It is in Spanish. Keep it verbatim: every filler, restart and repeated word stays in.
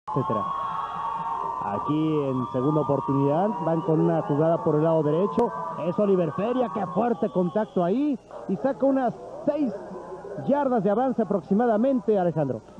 etcétera. Aquí en segunda oportunidad van con una jugada por el lado derecho. Es Oliver Feria, qué fuerte contacto ahí. Y saca unas seis yardas de avance aproximadamente, Alejandro.